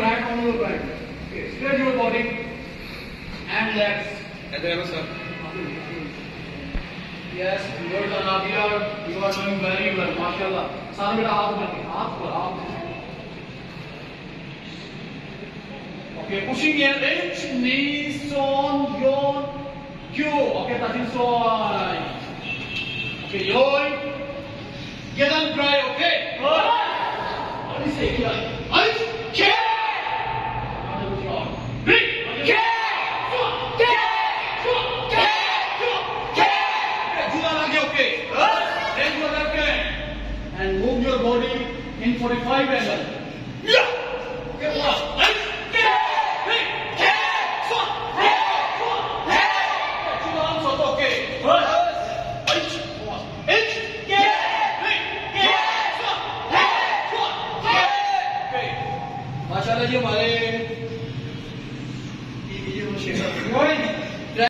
back on your right. Okay, stretch your body and legs. Sir. Yes, you are doing very well, mashallah. Saan beta half पर. Okay, pushing your each knee, son, yon, you. Okay, touching son. Okay, yoy. Get on dry, okay? What is it? Ice, kick. Big, kick. And move your body in 45 angle. Yeah. Okay, माशाल्लाह जी हमारे